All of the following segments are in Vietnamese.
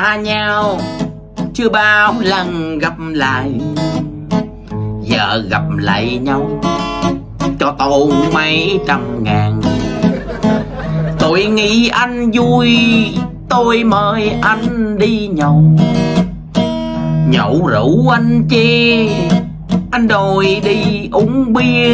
xa nhau chưa bao lần gặp lại, giờ gặp lại nhau cho tôi mấy trăm ngàn. Tôi nghĩ anh vui, tôi mời anh đi nhậu. Nhậu rượu anh chê, anh đòi đi uống bia.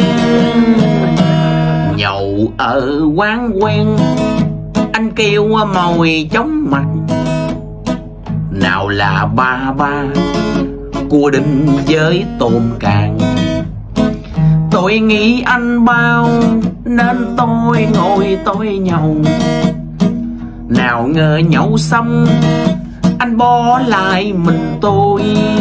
Nhậu ở quán quen, anh kêu mồi chóng mặt. Nào là ba cua đinh với tôm càng. Tôi nghĩ anh bao nên tôi ngồi tôi nhậu. Nào ngờ nhậu xong anh bỏ lại mình tôi.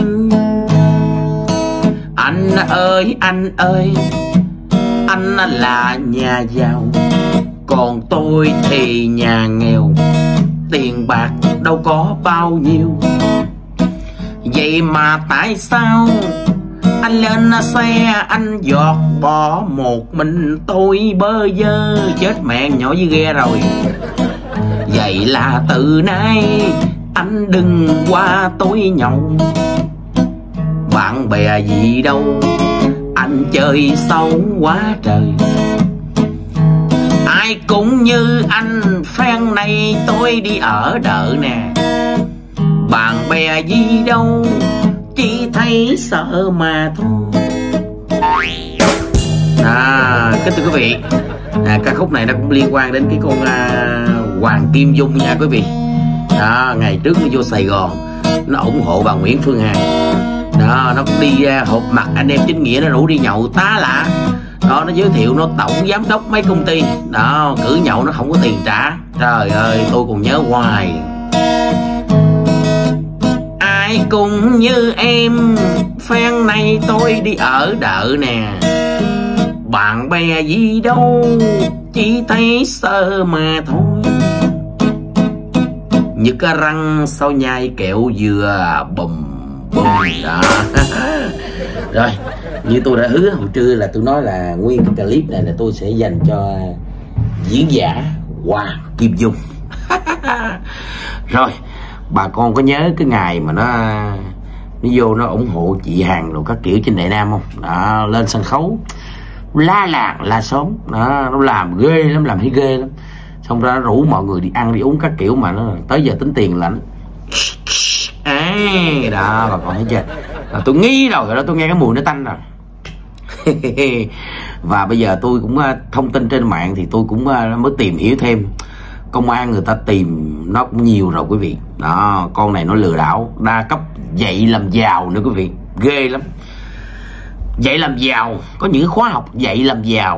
Anh ơi anh ơi, anh là nhà giàu, còn tôi thì nhà nghèo. Tiền bạc đâu có bao nhiêu, vậy mà tại sao anh lên xe anh giọt bỏ một mình tôi bơ vơ. Chết mẹ, nhỏ với ghe rồi. Vậy là từ nay anh đừng qua tôi nhậu. Bạn bè gì đâu, anh chơi xấu quá trời. Ai cũng như anh, phen này tôi đi ở đợ nè. Bạn bè gì đâu, chỉ thấy sợ mà thôi. Kính thưa quý vị, ca khúc này nó cũng liên quan đến cái con Hoàng Kim Dung nha quý vị. Ngày trước nó vô Sài Gòn, nó ủng hộ bà Nguyễn Phương Hằng. Nó cũng đi họp mặt anh em chính nghĩa, nó rủ đi nhậu tá lạ. Nó giới thiệu nó tổng giám đốc mấy công ty. Cử nhậu nó không có tiền trả. Trời ơi, tôi còn nhớ hoài. Ai cũng như em, phen này tôi đi ở đợ nè. Bạn bè gì đâu, chỉ thấy sợ mà thôi. Như cái răng sau nhai kẹo dừa bùm bùm đó. Rồi, như tôi đã hứa hồi trưa là tôi nói là nguyên cái clip này là tôi sẽ dành cho diễn giả Hoàng Kim Dung. Rồi, bà con có nhớ cái ngày mà nó vô nó ủng hộ chị Hằng rồi các kiểu trên Đại Nam không? Đó, lên sân khấu la làng la xóm, nó làm ghê lắm, làm thấy ghê lắm. Xong ra rủ mọi người đi ăn đi uống các kiểu, mà nó tới giờ tính tiền lãnh. Đó, bà con thấy chưa? Tôi nghi rồi đó, tôi nghe cái mùi nó tanh rồi. Và bây giờ tôi cũng thông tin trên mạng thì tôi cũng mới tìm hiểu thêm. Công an người ta tìm nó cũng nhiều rồi quý vị. Đó, con này nó lừa đảo, đa cấp dạy làm giàu nữa quý vị, ghê lắm. Dạy làm giàu, có những khóa học dạy làm giàu.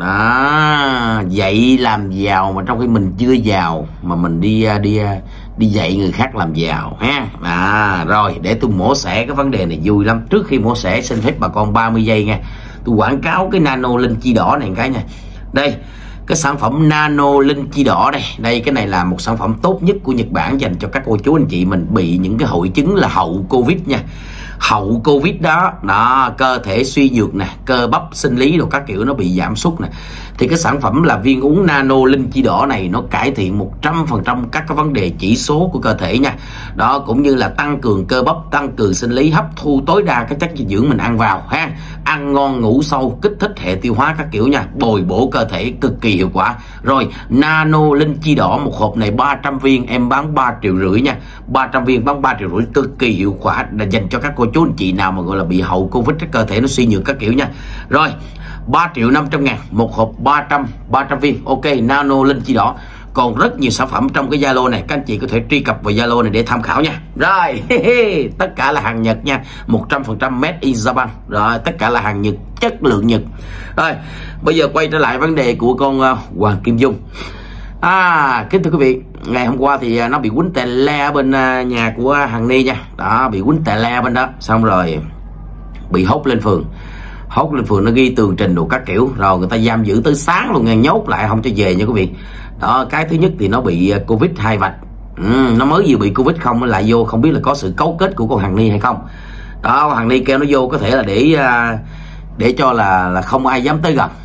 Đó, dạy làm giàu mà trong khi mình chưa giàu mà mình đi dạy người khác làm giàu ha. Rồi để tôi mổ xẻ cái vấn đề này vui lắm. Trước khi mổ xẻ xin phép bà con 30 giây nha. Tôi quảng cáo cái nano linh chi đỏ này một cái nha. Đây, cái sản phẩm nano linh chi đỏ đây. Đây, cái này là một sản phẩm tốt nhất của Nhật Bản dành cho các cô chú anh chị mình bị những cái hội chứng là hậu Covid nha. Hậu Covid đó, cơ thể suy nhược nè, cơ bắp sinh lý rồi các kiểu nó bị giảm sút nè. Thì cái sản phẩm là viên uống nano linh chi đỏ này nó cải thiện 100% các cái vấn đề chỉ số của cơ thể nha. Đó, cũng như là tăng cường cơ bắp, tăng cường sinh lý, hấp thu tối đa các chất dinh dưỡng mình ăn vào ha. Ăn ngon ngủ sâu, kích thích hệ tiêu hóa các kiểu nha, bồi bổ cơ thể cực kỳ hiệu quả. Rồi, nano linh chi đỏ một hộp này 300 viên em bán 3,5 triệu nha. 300 viên bán 3,5 triệu, cực kỳ hiệu quả, là dành cho các cô chú anh chị nào mà gọi là bị hậu Covid, cái cơ thể nó suy nhược các kiểu nha. Rồi 3.500.000 một hộp 300 viên. Ok, nano linh chi đỏ. Còn rất nhiều sản phẩm trong cái Zalo này, các anh chị có thể truy cập vào Zalo này để tham khảo nha. Rồi tất cả là hàng Nhật nha, 100% made in Japan. Rồi tất cả là hàng Nhật, chất lượng Nhật. Rồi bây giờ quay trở lại vấn đề của con Hoàng Kim Dung. Kính thưa quý vị, ngày hôm qua thì nó bị quýnh tè le bên nhà của Hằng Ni nha. Đó, bị quýnh tè le bên đó, xong rồi bị hốt lên phường. Hốt lên phường nó ghi tường trình đồ các kiểu, rồi người ta giam giữ tới sáng luôn nha, nhốt lại không cho về nha quý vị. Đó, cái thứ nhất thì nó bị Covid 2 vạch. Nó mới vừa bị Covid không, nó lại vô không biết là có sự cấu kết của con Hằng Ni hay không. Đó, Hằng Ni kêu nó vô có thể là để cho là không ai dám tới gần.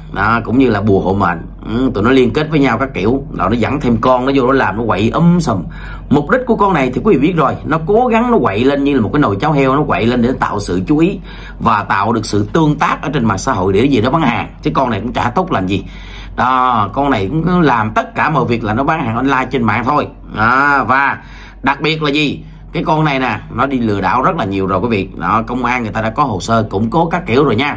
đó, cũng như là bùa hộ mệnh. Tụi nó liên kết với nhau các kiểu, rồi nó dẫn thêm con nó vô nó làm, nó quậy sùm. Mục đích của con này thì quý vị biết rồi, nó cố gắng nó quậy lên như là một cái nồi cháo heo, nó quậy lên để tạo sự chú ý và tạo được sự tương tác ở trên mạng xã hội để gì nó bán hàng, chứ con này cũng chả tốt làm gì. Đó, con này cũng làm tất cả mọi việc là nó bán hàng online trên mạng thôi. Và đặc biệt là gì, cái con này nè, nó đi lừa đảo rất là nhiều rồi quý vị. Đó, công an người ta đã có hồ sơ củng cố các kiểu rồi nha.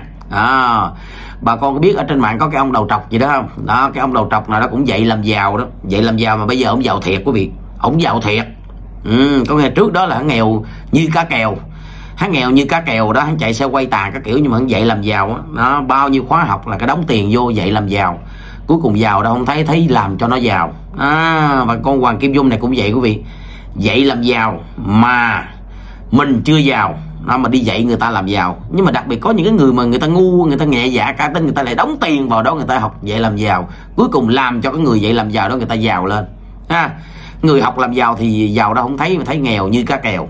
Bà con có biết ở trên mạng có cái ông đầu trọc gì đó không? Đó, cái ông đầu trọc nào đó cũng dậy làm giàu đó, dậy làm giàu mà bây giờ ông giàu thiệt quý vị, ông giàu thiệt. Có nghe trước đó là hắn nghèo như cá kèo, hắn nghèo như cá kèo đó, hắn chạy xe quay tàn các kiểu, nhưng mà hắn dậy làm giàu đó. Đó, bao nhiêu khóa học là cái đóng tiền vô dậy làm giàu, cuối cùng giàu đâu không thấy làm cho nó giàu. Và con Hoàng Kim Dung này cũng vậy quý vị, dậy làm giàu mà mình chưa giàu, nó mà đi dạy người ta làm giàu. Nhưng mà đặc biệt có những cái người mà người ta ngu, người ta nhẹ dạ cả tin, người ta lại đóng tiền vào đó, người ta học dạy làm giàu, cuối cùng làm cho cái người dạy làm giàu đó người ta giàu lên. Người học làm giàu thì giàu đâu không thấy, mà thấy nghèo như cá kèo.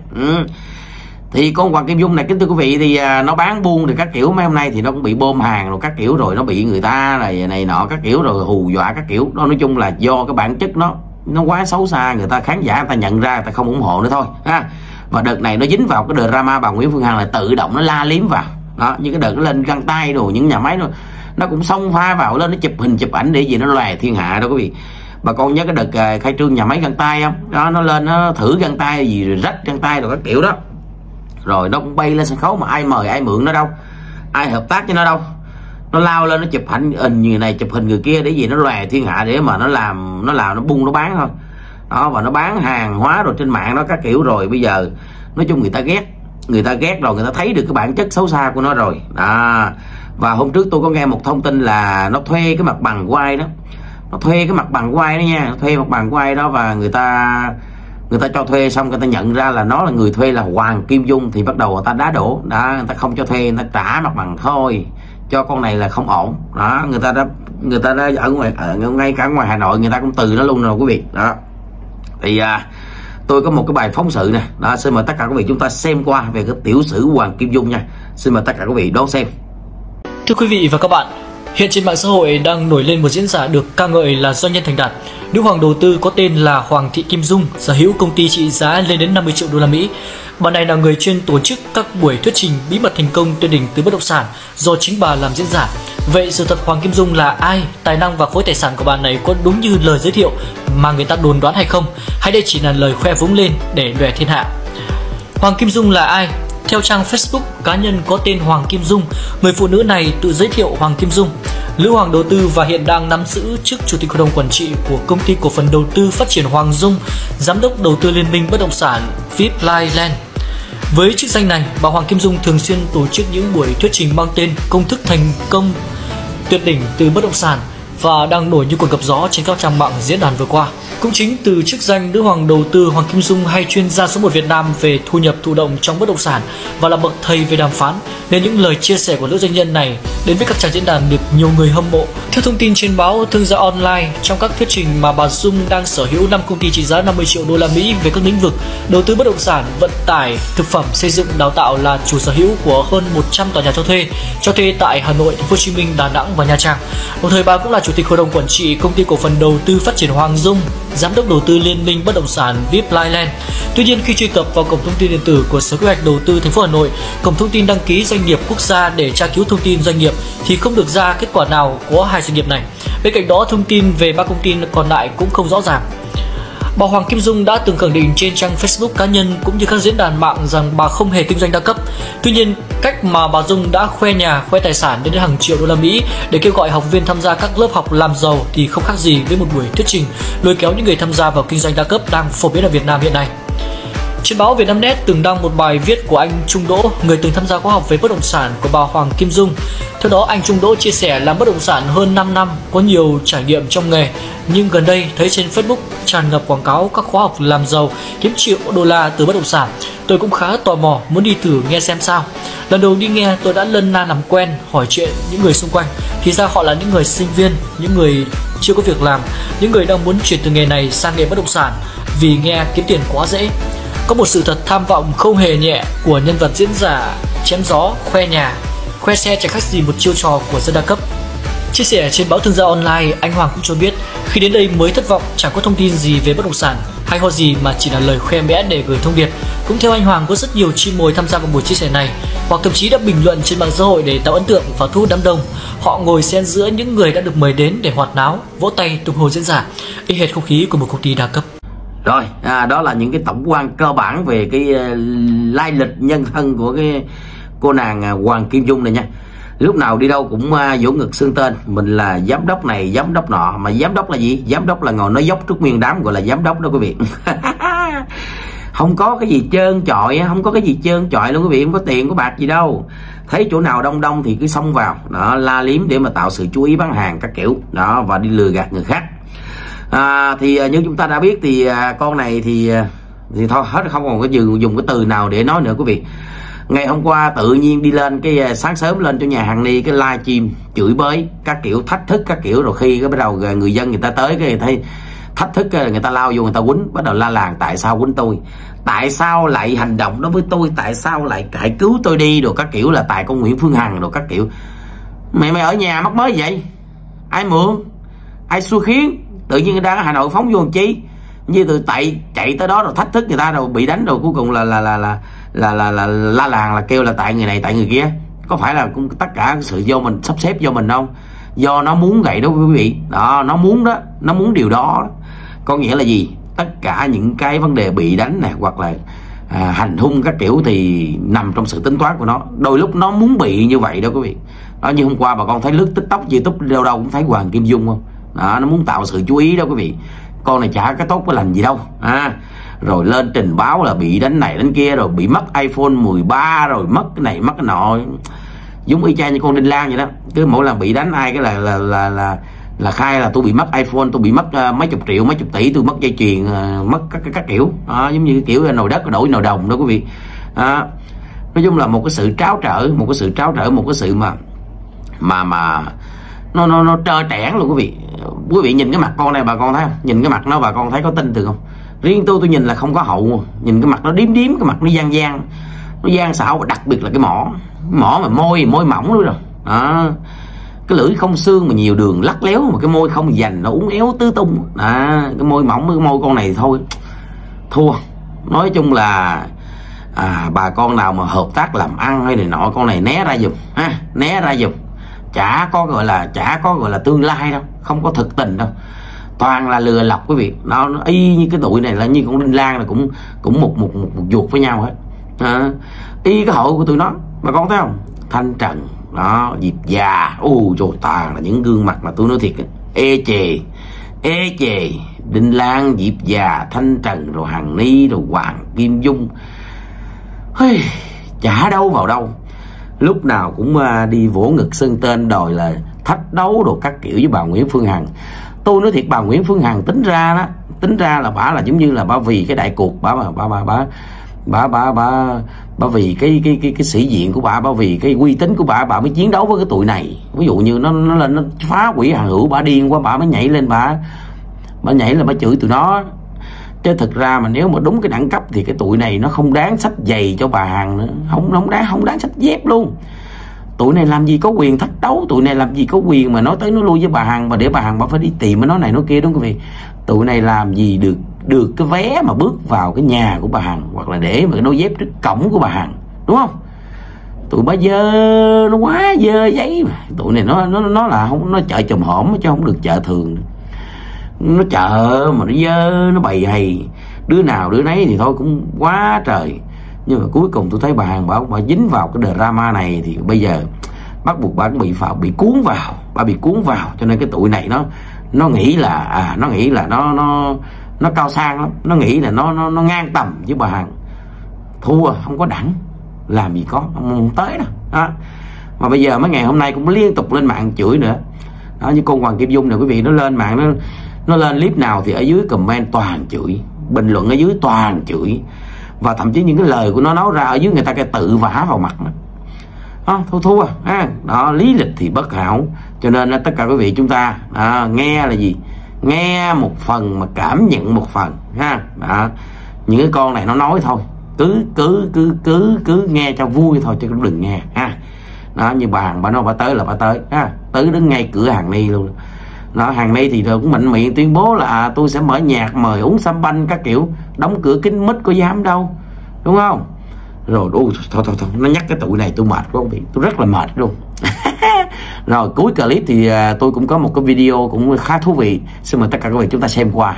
Thì con Hoàng Kim Dung này kính thưa quý vị, thì nó bán buôn thì các kiểu, mấy hôm nay thì nó cũng bị bom hàng rồi các kiểu, rồi nó bị người ta này nọ các kiểu, rồi hù dọa các kiểu đó. Nói chung là do cái bản chất nó quá xấu xa, người ta khán giả người ta nhận ra, người ta không ủng hộ nữa thôi Và đợt này nó dính vào cái drama bà Nguyễn Phương Hằng là tự động nó la liếm vào đó, như cái đợt nó lên găng tay đồ, những nhà máy nó cũng xông pha vào lên, nó chụp hình chụp ảnh để gì nó lòe thiên hạ đó quý vị. Bà con nhớ cái đợt khai trương nhà máy găng tay không? Đó, nó lên nó thử găng tay gì rồi rách găng tay rồi các kiểu đó, rồi nó cũng bay lên sân khấu mà ai mời ai mượn nó đâu, ai hợp tác với nó đâu. Nó lao lên nó chụp hình người này chụp hình người kia để gì nó lòe thiên hạ, để mà nó bung nó bán thôi đó. Và nó bán hàng hóa rồi trên mạng đó các kiểu, rồi bây giờ nói chung người ta ghét rồi, người ta thấy được cái bản chất xấu xa của nó rồi đó. Và hôm trước tôi có nghe một thông tin là nó thuê cái mặt bằng của ai đó, nó thuê cái mặt bằng của ai đó nha, nó thuê mặt bằng của ai đó, và người ta cho thuê xong người ta nhận ra là nó là người thuê là Hoàng Kim Dung, thì bắt đầu người ta đá đổ đó, người ta không cho thuê, người ta trả mặt bằng thôi, cho con này là không ổn đó. Người ta đã ở ngoài, ngay cả ngoài Hà Nội người ta cũng từ nó luôn rồi quý vị đó. Thì tôi có một cái bài phóng sự nè đó, xin mời tất cả quý vị chúng ta xem qua về cái tiểu sử Hoàng Kim Dung nha. Xin mời tất cả quý vị đón xem. Thưa quý vị và các bạn, hiện trên mạng xã hội đang nổi lên một diễn giả được ca ngợi là doanh nhân thành đạt. Nữ hoàng đầu tư có tên là Hoàng Thị Kim Dung, sở hữu công ty trị giá lên đến 50 triệu đô la Mỹ. Bà này là người chuyên tổ chức các buổi thuyết trình bí mật thành công tuyên đỉnh từ bất động sản do chính bà làm diễn giả. Vậy sự thật Hoàng Kim Dung là ai? Tài năng và khối tài sản của bà này có đúng như lời giới thiệu mà người ta đồn đoán hay không? Hay đây chỉ là lời khoe vúng lên để lòe thiên hạ? Hoàng Kim Dung là ai? Theo trang Facebook cá nhân có tên Hoàng Kim Dung, người phụ nữ này tự giới thiệu Hoàng Kim Dung, nữ hoàng đầu tư và hiện đang nắm giữ chức chủ tịch hội đồng quản trị của công ty cổ phần đầu tư phát triển Hoàng Dung, giám đốc đầu tư liên minh bất động sản Vipline. Với chức danh này, bà Hoàng Kim Dung thường xuyên tổ chức những buổi thuyết trình mang tên công thức thành công tuyệt đỉnh từ bất động sản và đang nổi như cồn cặp gió trên các trang mạng diễn đàn vừa qua. Cũng chính từ chức danh nữ hoàng đầu tư, Hoàng Kim Dung hay chuyên gia số 1 Việt Nam về thu nhập thụ động trong bất động sản và là bậc thầy về đàm phán, nên những lời chia sẻ của nữ doanh nhân này đến với các trang diễn đàn được nhiều người hâm mộ. Theo thông tin trên báo Thương gia Online, trong các thuyết trình mà bà Dung đang sở hữu 5 công ty trị giá 50 triệu đô la Mỹ về các lĩnh vực đầu tư bất động sản, vận tải, thực phẩm, xây dựng, đào tạo, là chủ sở hữu của hơn 100 tòa nhà cho thuê tại Hà Nội, Thành phố Hồ Chí Minh, Đà Nẵng và Nha Trang. Đồng thời bà cũng là chủ tịch hội đồng quản trị công ty cổ phần đầu tư phát triển Hoàng Dung, giám đốc đầu tư liên minh bất động sản Vipline. Tuy nhiên, khi truy cập vào cổng thông tin điện tử của Sở Kế hoạch Đầu tư Thành phố Hà Nội, cổng thông tin đăng ký doanh nghiệp quốc gia để tra cứu thông tin doanh nghiệp thì không được ra kết quả nào của hai doanh nghiệp này. Bên cạnh đó, thông tin về 3 công ty còn lại cũng không rõ ràng. Bà Hoàng Kim Dung đã từng khẳng định trên trang Facebook cá nhân cũng như các diễn đàn mạng rằng bà không hề kinh doanh đa cấp. Tuy nhiên, cách mà bà Dung đã khoe nhà, khoe tài sản đến hàng triệu đô la Mỹ để kêu gọi học viên tham gia các lớp học làm giàu thì không khác gì với một buổi thuyết trình lôi kéo những người tham gia vào kinh doanh đa cấp đang phổ biến ở Việt Nam hiện nay. Trên báo Vietnamnet từng đăng một bài viết của anh Trung Đỗ, người từng tham gia khóa học về bất động sản của bà Hoàng Kim Dung. Theo đó, anh Trung Đỗ chia sẻ làm bất động sản hơn 5 năm, có nhiều trải nghiệm trong nghề, nhưng gần đây thấy trên Facebook tràn ngập quảng cáo các khóa học làm giàu kiếm triệu đô la từ bất động sản. Tôi cũng khá tò mò muốn đi thử nghe xem sao. Lần đầu đi nghe, tôi đã lân la làm quen, hỏi chuyện những người xung quanh. Thì ra họ là những người sinh viên, những người chưa có việc làm, những người đang muốn chuyển từ nghề này sang nghề bất động sản vì nghe kiếm tiền quá dễ. Có một sự thật tham vọng không hề nhẹ của nhân vật diễn giả chém gió, khoe nhà, khoe xe chẳng khác gì một chiêu trò của dân đa cấp. Chia sẻ trên báo Thương gia Online, anh Hoàng cũng cho biết khi đến đây mới thất vọng, chẳng có thông tin gì về bất động sản hay ho gì mà chỉ là lời khoe mẽ để gửi thông điệp. Cũng theo anh Hoàng, có rất nhiều chim mồi tham gia vào buổi chia sẻ này, hoặc thậm chí đã bình luận trên mạng xã hội để tạo ấn tượng và thu hút đám đông. Họ ngồi xen giữa những người đã được mời đến để hoạt náo, vỗ tay tung hô diễn giả, y hệt không khí của một công ty đa cấp. Rồi, đó là những cái tổng quan cơ bản về cái lai lịch nhân thân của cái cô nàng Hoàng Kim Dung này nha. Lúc nào đi đâu cũng vỗ ngực xưng tên mình là giám đốc này, giám đốc nọ. Mà giám đốc là gì? Giám đốc là ngồi nói dốc trước nguyên đám gọi là giám đốc đó quý vị. Không có cái gì trơn trọi, không có cái gì trơn trọi luôn quý vị, không có tiền có bạc gì đâu. Thấy chỗ nào đông đông thì cứ xông vào đó, la liếm để mà tạo sự chú ý bán hàng các kiểu đó và đi lừa gạt người khác. Thì như chúng ta đã biết thì con này thì thôi hết, không còn cái dùng cái từ nào để nói nữa quý vị. Ngày hôm qua tự nhiên đi lên cái sáng sớm lên cho nhà hàng Ni cái live stream chửi bới các kiểu, thách thức các kiểu, rồi khi cái bắt đầu người dân người ta tới cái thấy thách thức, người ta lao vô người ta quýnh, bắt đầu la làng tại sao quýnh tôi, tại sao lại hành động đó với tôi, tại sao lại hãy cứu tôi đi, rồi các kiểu là tại con Nguyễn Phương Hằng rồi các kiểu. Mày ở nhà mắc mới vậy, ai mượn, ai xui khiến, tự nhiên người ta ở Hà Nội phóng vô làm chi, như từ chạy tới đó rồi thách thức người ta rồi bị đánh rồi cuối cùng là la làng là kêu là tại người này tại người kia. Có phải là cũng tất cả sự do mình sắp xếp do mình không? Do nó muốn vậy đó quý vị. Đó, nó muốn đó, nó muốn điều đó. Có nghĩa là gì? Tất cả những cái vấn đề bị đánh này hoặc là hành hung các kiểu thì nằm trong sự tính toán của nó. Đôi lúc nó muốn bị như vậy đó quý vị. Đó, như hôm qua bà con thấy lướt TikTok, YouTube đâu đâu cũng thấy Hoàng Kim Dung không? Đó, nó muốn tạo sự chú ý đó quý vị. Con này chả cái tốt cái lành gì đâu. Rồi lên trình báo là bị đánh này đánh kia, rồi bị mất iPhone 13, rồi mất cái này mất cái nọ, giống y chang như con Đinh Lan vậy đó. Cứ mỗi lần bị đánh ai cái là khai là tôi bị mất iPhone, tôi bị mất mấy chục triệu mấy chục tỷ, tôi mất dây chuyền, mất các kiểu. Giống như kiểu nồi đất đổi nồi đồng đó quý vị. Nói chung là một cái sự tráo trở, một cái sự mà nó trơ trẽn luôn quý vị. Quý vị nhìn cái mặt con này bà con thấy không? Nhìn cái mặt nó bà con thấy có tin được không? Riêng tôi nhìn là không có hậu, nhìn cái mặt nó điếm cái mặt nó gian, nó gian xảo, và đặc biệt là cái mỏ mà môi mỏng nữa rồi đó. Cái lưỡi không xương mà nhiều đường lắc léo, mà cái môi không dành nó uốn éo tứ tung. Cái môi mỏng, cái môi con này thì thôi thua. Nói chung là bà con nào mà hợp tác làm ăn hay này nọ, con này né ra giùm ha, né ra giùm. Chả có gọi là tương lai đâu, không có thực tình đâu, toàn là lừa lọc quý vị. Nó y như cái tụi này là như con Đinh Lan là cũng một ruột với nhau hết. Y cái hội của tụi nó bà con thấy không? Thanh Trần đó, Diệp Già, trời toàn là những gương mặt mà tôi nói thiệt ê chề. Đinh Lan, Diệp Già, Thanh Trần, rồi Hằng Ni, rồi Hoàng Kim Dung, chả đâu vào đâu, lúc nào cũng đi vỗ ngực xưng tên đòi là thách đấu đồ các kiểu với bà Nguyễn Phương Hằng. Tôi nói thiệt, bà Nguyễn Phương Hằng tính ra là bả là giống như là bả vì cái đại cuộc, bả vì cái sĩ diện của bả vì cái uy tín của bả mới chiến đấu với cái tụi này. Ví dụ như nó lên nó phá hủy Hằng Hữu, bả điên quá, bả mới nhảy lên, bả nhảy lên bả chửi tụi nó. Chứ thực ra mà nếu mà đúng cái đẳng cấp thì cái tụi này nó không đáng xách giày cho bà Hằng nữa, không đáng xách dép luôn. Tụi này làm gì có quyền thách đấu, tụi này làm gì có quyền mà nói tới nói lui với bà Hằng, mà để bà Hằng bà phải đi tìm nó này nó kia, đúng không quý vị? Tụi này làm gì được cái vé mà bước vào cái nhà của bà Hằng, hoặc là để mà cái đôi dép trước cổng của bà Hằng, đúng không? Tụi bà dơ, nó quá dơ giấy mà. Tụi này nó là không, nó chợ chùm hổm chứ không được chợ thường. Nó chợ mà nó dơ, nó bày hầy, đứa nào đứa nấy thì thôi cũng quá trời. Nhưng mà cuối cùng tôi thấy bà Hằng bà dính vào cái drama này thì bây giờ bắt buộc bà bị cuốn vào, cho nên cái tụi này nó nghĩ là nó cao sang lắm, nó nghĩ là nó ngang tầm với bà Hằng. Thua không có đẳng, làm gì có, không tới đó. Mà bây giờ mấy ngày hôm nay cũng liên tục lên mạng chửi nữa đó, như con Hoàng Kim Dung này quý vị, nó lên mạng nó lên clip nào thì ở dưới comment toàn chửi, bình luận ở dưới toàn chửi, và thậm chí những cái lời của nó nói ra ở dưới người ta cái tự vả vào mặt nó. Thua đó, lý lịch thì bất hảo. Cho nên tất cả quý vị chúng ta nghe là gì, nghe một phần mà cảm nhận một phần ha. Những cái con này nó nói thôi, cứ nghe cho vui thôi chứ đừng nghe ha. Đó, như bà nói bà tới là bà tới ha, tới đứng ngay cửa hàng Ni luôn. Đó, hàng Ni thì cũng mạnh miệng tuyên bố là tôi sẽ mở nhạc mời uống sâm banh các kiểu, đóng cửa kín mít có dám đâu, đúng không? Rồi thôi nó nhắc cái tụi này tôi mệt quá, tôi rất là mệt luôn. Rồi cuối clip thì tôi cũng có một cái video cũng khá thú vị, xin mời tất cả các bạn chúng ta xem qua.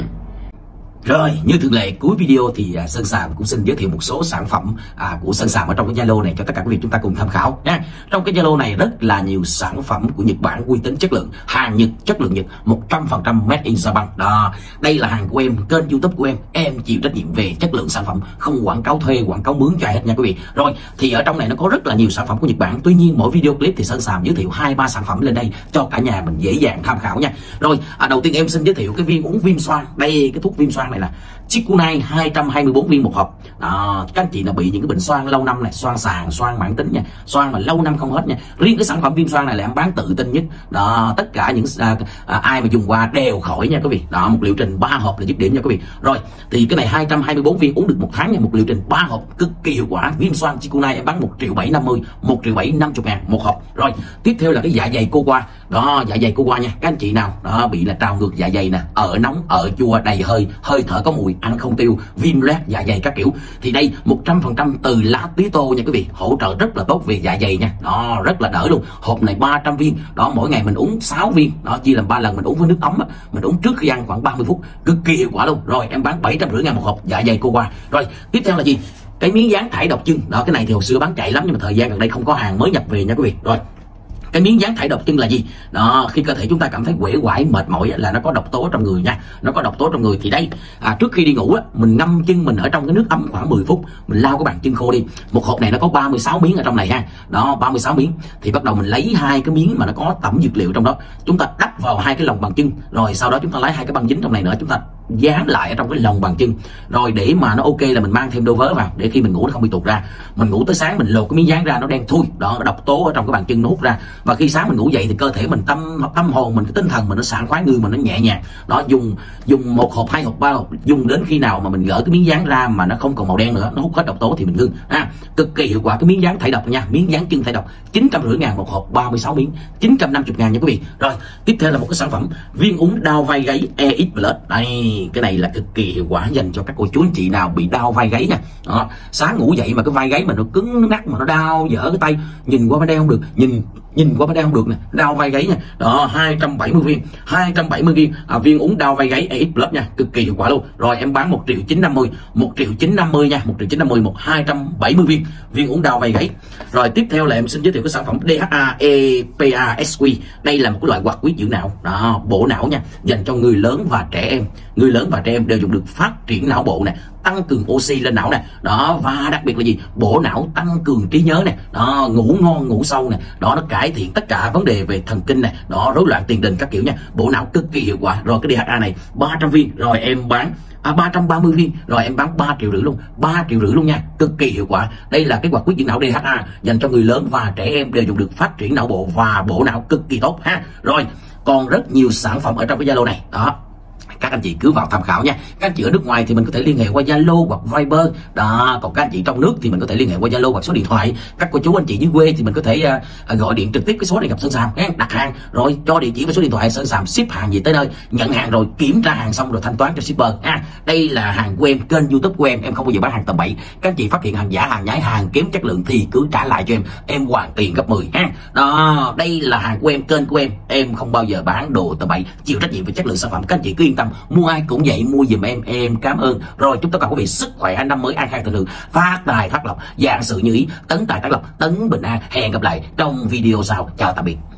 Rồi, như thường lệ cuối video thì Sơn Sàm cũng xin giới thiệu một số sản phẩm của Sơn Sàm ở trong cái Zalo này cho tất cả quý vị chúng ta cùng tham khảo nha. Trong cái Zalo này rất là nhiều sản phẩm của Nhật Bản uy tín chất lượng, hàng Nhật chất lượng Nhật, 100% made in Japan. Đó, đây là hàng của em, kênh YouTube của em chịu trách nhiệm về chất lượng sản phẩm, không quảng cáo thuê, quảng cáo mướn cho ai hết nha quý vị. Rồi, thì ở trong này nó có rất là nhiều sản phẩm của Nhật Bản. Tuy nhiên mỗi video clip thì Sơn Sàm giới thiệu 2-3 sản phẩm lên đây cho cả nhà mình dễ dàng tham khảo nha. Rồi, đầu tiên em xin giới thiệu cái viên uống viêm xoang. Đây, cái thuốc viêm xoang này là Chikunai 224 viên một hộp. Đó, các anh chị nào bị những cái bệnh xoang lâu năm này, xoang sàn, xoang mãn tính nha, xoang mà lâu năm không hết nha. Riêng cái sản phẩm viêm xoang này là em bán tự tin nhất. Đó, tất cả những ai mà dùng qua đều khỏi nha quý vị. Đó, một liệu trình 3 hộp là dứt điểm nha quý vị. Rồi, thì cái này 224 viên uống được 1 tháng nha, một liệu trình 3 hộp cực kỳ hiệu quả. Viêm xoang Chikunai em bán 1.750.000, 1.750.000 một hộp. Rồi, tiếp theo là cái dạ dày cô qua. Đó, dạ dày cô qua nha. Các anh chị nào đó bị là trào ngược dạ dày nè, ở nóng, ở chua, đầy hơi, hơi thở có mùi, ăn không tiêu, viêm loét dạ dày các kiểu, thì đây 100% từ lá tía tô nha quý vị, hỗ trợ rất là tốt về dạ dày nha. Đó, rất là đỡ luôn. Hộp này 300 viên. Đó, mỗi ngày mình uống 6 viên. Đó, chia làm 3 lần, mình uống với nước ấm á, mình uống trước khi ăn khoảng 30 phút, cực kỳ hiệu quả luôn. Rồi, em bán 750.000 một hộp dạ dày cô qua. Rồi, tiếp theo là gì? Cái miếng dán thải độc chân. Đó, cái này thì hồi xưa bán chạy lắm nhưng mà thời gian gần đây không có hàng mới nhập về nha quý vị. Rồi, cái miếng dán thải độc chân là gì? Đó, khi cơ thể chúng ta cảm thấy uể oải mệt mỏi là nó có độc tố trong người nha, nó có độc tố trong người. Thì đây trước khi đi ngủ á, mình ngâm chân mình ở trong cái nước ấm khoảng 10 phút, mình lau cái bàn chân khô đi. Một hộp này nó có 36 miếng ở trong này ha. Đó, 36 miếng thì bắt đầu mình lấy 2 cái miếng mà nó có tẩm dược liệu trong đó, chúng ta đắp vào 2 cái lòng bàn chân, rồi sau đó chúng ta lấy 2 cái băng dính trong này nữa, chúng ta dán lại ở trong cái lòng bàn chân. Rồi để mà nó ok là mình mang thêm đôi vớ vào để khi mình ngủ nó không bị tuột ra. Mình ngủ tới sáng mình lột cái miếng dán ra nó đen thui. Đó, độc tố ở trong cái bàn chân nó hút ra, và khi sáng mình ngủ dậy thì cơ thể mình tâm hồn mình, cái tinh thần mình nó sảng khoái, người mình nó nhẹ nhàng. Đó, dùng 1 hộp, 2 hộp, 3 hộp, dùng đến khi nào mà mình gỡ cái miếng dán ra mà nó không còn màu đen nữa, nó hút hết độc tố thì mình ngưng. Cực kỳ hiệu quả cái miếng dán thải độc nha, miếng dán chân thải độc, 950.000 một hộp, 36 miếng, 950.000 nha quý vị. Rồi, tiếp theo là một cái sản phẩm viên uống đau vai gáy EX Plus. Đây, cái này là cực kỳ hiệu quả dành cho các cô chú anh chị nào bị đau vai gáy nha. Đó, sáng ngủ dậy mà cái vai gáy mình nó cứng, nó nát mà nó đau dở cái tay, nhìn qua bên đây không được, nhìn qua bên đây không được nè, đau vai gáy nha. Đó, 270 viên, 270 viên viên uống đau vai gáy EX Plus nha, cực kỳ hiệu quả luôn. Rồi em bán 1.950.000, 1.950.000 nha, 1.950.000 một 270 viên viên uống đau vai gáy. Rồi tiếp theo là em xin giới thiệu cái sản phẩm DHA EPA SQ. Đây là một cái loại hoạt huyết dưỡng não. Đó, bộ não nha, dành cho người lớn và trẻ em. Người lớn và trẻ em đều dùng được, phát triển não bộ nè, tăng cường oxy lên não nè. Đó, và đặc biệt là gì? Bổ não, tăng cường trí nhớ nè. Đó, ngủ ngon ngủ sâu nè. Đó, nó cải thiện tất cả vấn đề về thần kinh nè. Đó, rối loạn tiền đình các kiểu nha. Bộ não cực kỳ hiệu quả. Rồi cái DHA này 300 viên, rồi em bán 330 viên, rồi em bán 3,5 triệu luôn, 3,5 triệu luôn nha, cực kỳ hiệu quả. Đây là cái hoạt huyết dưỡng não DHA dành cho người lớn và trẻ em đều dùng được, phát triển não bộ và bộ não cực kỳ tốt ha. Rồi, còn rất nhiều sản phẩm ở trong cái Zalo này. Đó, các anh chị cứ vào tham khảo nha. Các anh chị ở nước ngoài thì mình có thể liên hệ qua Zalo hoặc Viber. Đó, còn các anh chị trong nước thì mình có thể liên hệ qua Zalo hoặc số điện thoại. Các cô chú anh chị dưới quê thì mình có thể gọi điện trực tiếp cái số này gặp Sơn Sàm, đặt hàng rồi cho địa chỉ và số điện thoại, Sơn Sàm ship hàng gì tới nơi, nhận hàng rồi kiểm tra hàng xong rồi thanh toán cho shipper ha. Đây là hàng của em, kênh YouTube của em không bao giờ bán hàng tầm bậy. Các anh chị phát hiện hàng giả, hàng nhái, hàng kém chất lượng thì cứ trả lại cho em hoàn tiền gấp 10 ha. Đó, đây là hàng của em, kênh của em không bao giờ bán đồ tầm bậy, chịu trách nhiệm về chất lượng sản phẩm. Các anh chị cứ yên tâm, mua ai cũng vậy, mua giùm em cảm ơn. Rồi chúc tất cả quý vị sức khỏe, năm mới an khang thịnh vượng, phát tài phát lộc, vạn sự như ý, tấn tài tác lộc, tấn bình an. Hẹn gặp lại trong video sau. Chào tạm biệt.